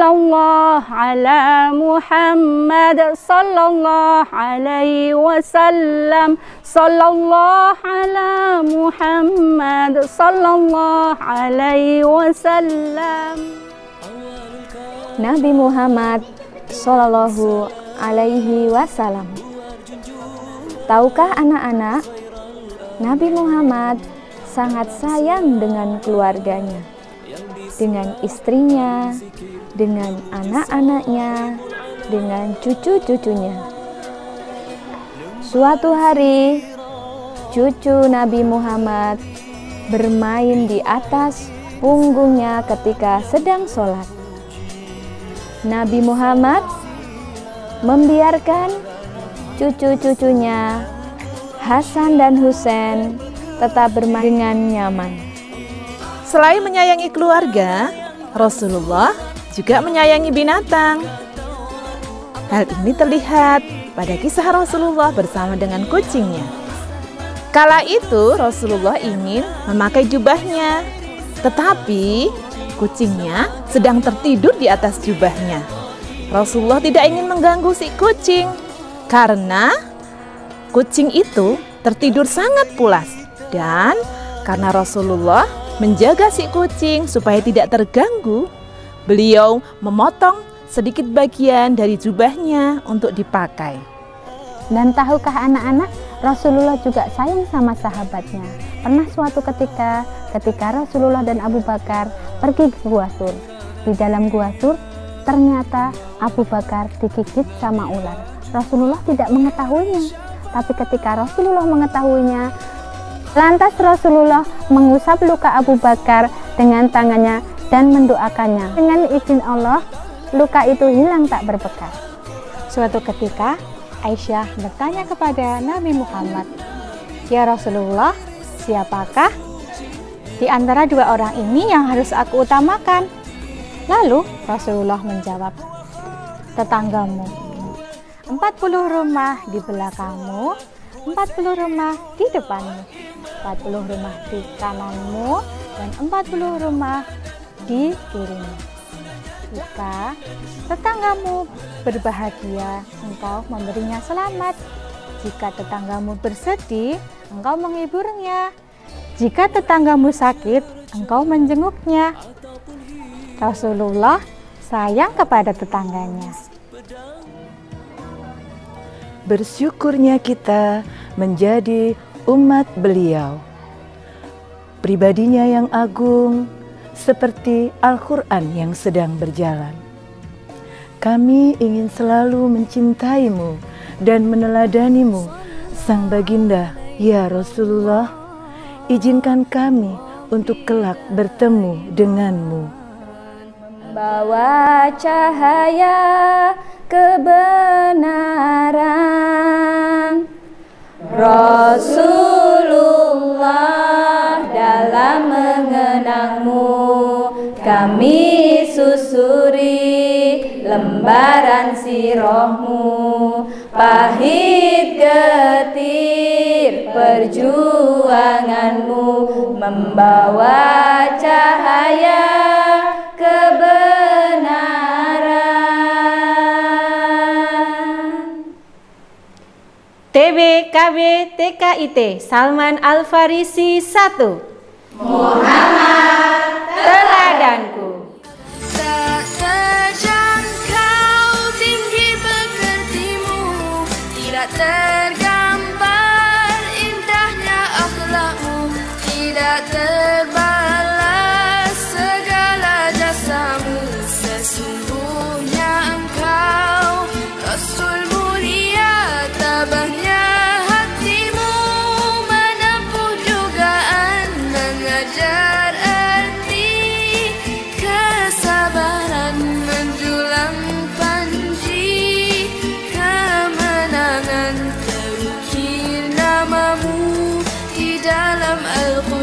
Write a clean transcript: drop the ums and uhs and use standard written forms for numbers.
sallallahu ala Muhammad sallallahu alaihi wasallam, sallallahu ala Muhammad sallallahu alaihi wasallam. Nabi Muhammad sallallahu alaihi wasallam. Tahukah anak-anak, Nabi Muhammad sangat sayang dengan keluarganya, dengan istrinya, dengan anak-anaknya, dengan cucu-cucunya. Suatu hari, cucu Nabi Muhammad bermain di atas punggungnya ketika sedang sholat. Nabi Muhammad membiarkan cucu-cucunya Hasan dan Husain tetap bermain dengan nyaman. Selain menyayangi keluarga, Rasulullah juga menyayangi binatang. Hal ini terlihat pada kisah Rasulullah bersama dengan kucingnya. Kala itu Rasulullah ingin memakai jubahnya, tetapi kucingnya sedang tertidur di atas jubahnya. Rasulullah tidak ingin mengganggu si kucing karena kucing itu tertidur sangat pulas, dan karena Rasulullah menjaga si kucing supaya tidak terganggu, beliau memotong sedikit bagian dari jubahnya untuk dipakai. Dan tahukah anak-anak, Rasulullah juga sayang sama sahabatnya. Pernah suatu ketika Rasulullah dan Abu Bakar pergi ke Gua Sur. Di dalam Gua Sur, ternyata Abu Bakar digigit sama ular. Rasulullah tidak mengetahuinya, tapi ketika Rasulullah mengetahuinya, lantas Rasulullah mengusap luka Abu Bakar dengan tangannya dan mendoakannya. Dengan izin Allah, luka itu hilang tak berbekas. Suatu ketika, Aisyah bertanya kepada Nabi Muhammad, "Ya Rasulullah, siapakah di antara dua orang ini yang harus aku utamakan?" Lalu Rasulullah menjawab, "Tetanggamu. 40 rumah di belakangmu, 40 rumah di depanmu, 40 rumah di kananmu, dan 40 rumah di kirimu. Jika tetanggamu berbahagia, engkau memberinya selamat. Jika tetanggamu bersedih, engkau menghiburnya. Jika tetanggamu sakit, engkau menjenguknya." Rasulullah sayang kepada tetangganya. Bersyukurnya kita menjadi umat beliau. Pribadinya yang agung, seperti Al-Quran yang sedang berjalan. Kami ingin selalu mencintaimu dan meneladanimu, Sang Baginda, ya Rasulullah. Izinkan kami untuk kelak bertemu denganmu. Membawa cahaya kebenaran, Rasulullah, dalam mengenangmu kami susuri lembaran sirahmu. Pahit getir perjuanganmu, membawa cahaya kebenaran. TBKB TKIT Salman Al-Farisi 1. Muhammad Teladanku. tak terjangkau tinggi pekertimu, tidak tergambar indahnya akhlakmu, tidak terbalas segala jasamu. Sesungguhnya engkau Rasul mulia, tabahnya hatimu menempuh jugaan, mengajar arti kesabaran, menjulang panji kemenangan. Terukir namamu di dalam Al-Quran.